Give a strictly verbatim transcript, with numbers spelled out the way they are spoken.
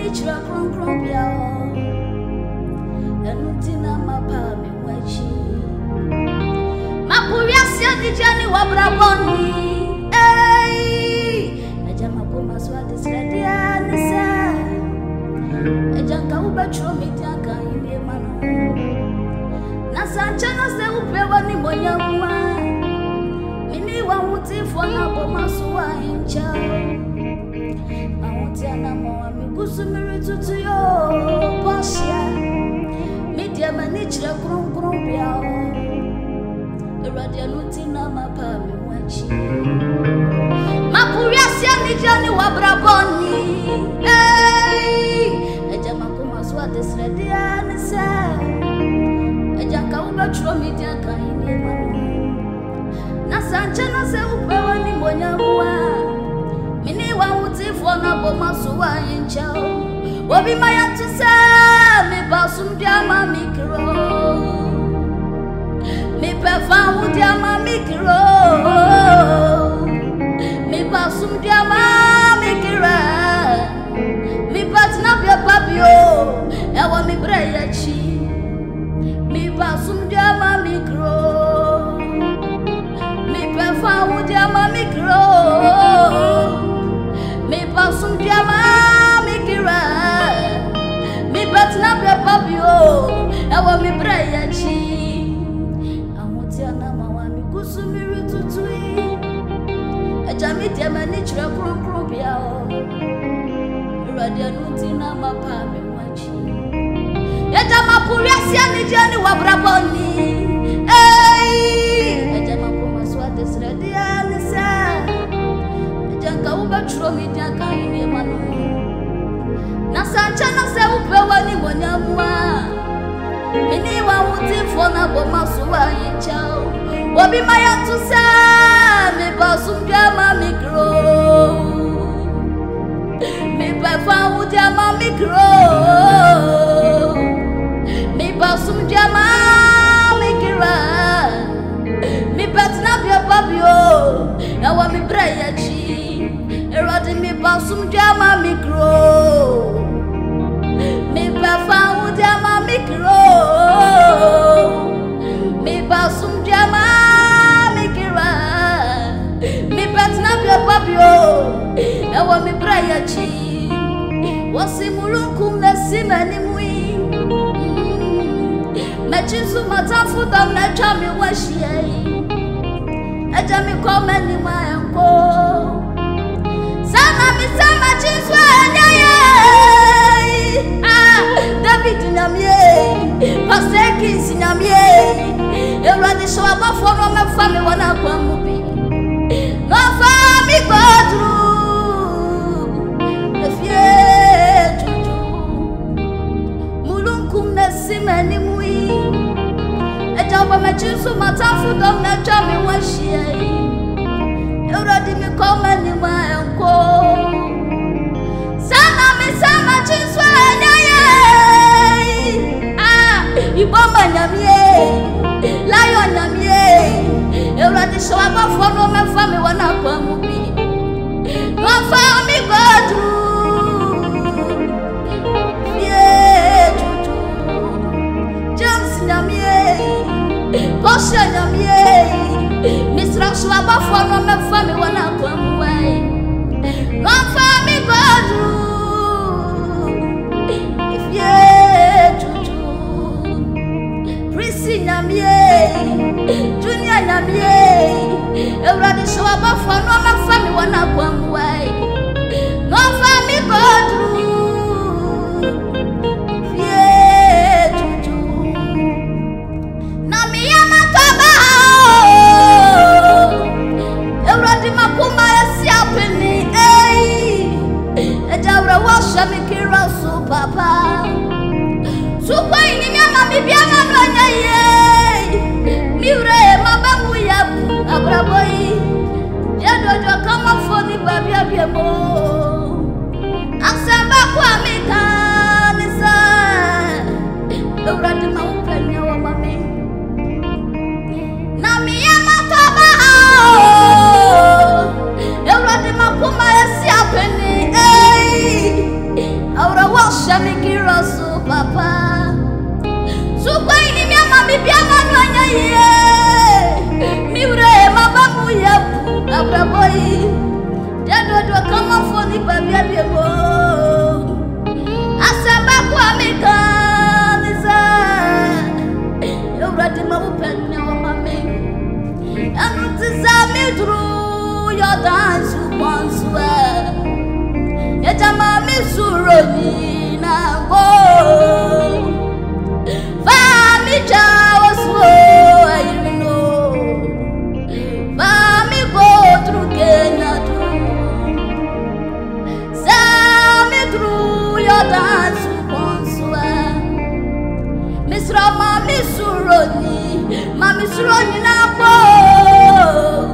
nichira kron kron bia o enutina mapa me wachi mapuria sia dijani wabraboni eh ajama koma swa desradia nisa ejanka ubachro mitiaka ile mano na sanchana se upewa ni monyamwa mini wa mutifo na boma suwa incha awuti anamo amigusu miri tutu yo posia media manichira kron kron bia eradia nutina mapa me wachi mapuria sia nijani wabraboni eh ejama koma swa desradia nisa ejanka ubachro media kaine manu na sanchana se upewa ni monyamwa mini wa utifo na boma suwa incha obi maya to say me basum dia ma mikro me pefa u dia ma mikro me basum dia ma mikra me patna bia papio e wa me breya chi me basum dia ma mikro me pefa u dia ma mikro me basum dia ma mikra me patna bia papio e wa me breya chi na mawa mi kusumiri tutui ejami dia mani chira kron kron bia o radia nutina mapa me wachi ejama puria sia ni jani wabraboni eh ejama koma swa desradia nisa ejanka ubachro mi dia kaine manu na sanchana se upewa ni monyamwa mini wa utifo na boma suwa incha obi maya to say me basum dia ma mikro me pefa u dia ma mikro me basum dia ma mikra me patna bia babio na wa me breya chi erodi me basum dia ma mikro me pefa u dia ma mikro me basum dia ma mikira me patna bia babio e wa me braya chi wasimulunku mesimani mui mechisu matafu dam na chami washie eja mi komani ma enko sana mi sama chisu enyaye ah David nyamie paseki sinyamie eradi so abafo no me fami wana kwa mubi no fami godru efie juju mulunku mesimani mui eja ba mechisu matafu dom na chami washie eradi mi komani ma enko sana mi sama chisu enyaye ah iboma nyamie lion nyamie eradi so abafo no me fami wana kwa mubi no fami godru yeah juju James nyamie Bosha nyamie misra so abafo no me fami wana kwa mubi no fami godru if yeah juju Prisi nyamie Junior nyamie Euradi so abafo no me fami wana kwa mubi no fami godru yeah juju na mi ama toba Euradi makuma esi apeni eh ejawra washa mikira so papa Supa ini nyama bibiana mlanya ye Miure mabamu ya abraboi Ya dojo kama foni babi abiemo Aksamba kwa mika nisa Euradi maupenya wa mame Na miyama toba Euradi makuma esi apeni Aura wa papa sukwai ni mi ama mi bia ma no anya ye mi wure ma ba mu ye abraboi dedo do kama fo ni ba bia bia mo asaba kwa mi kanisa yo radi ma bu pen o ma me anu tizami dru yo dance once ya jama mi suroni na go fa mi jawo so I know fa mi go through Kenya do sa mi through your dance once Misra ma mi suroni ma mi suroni na go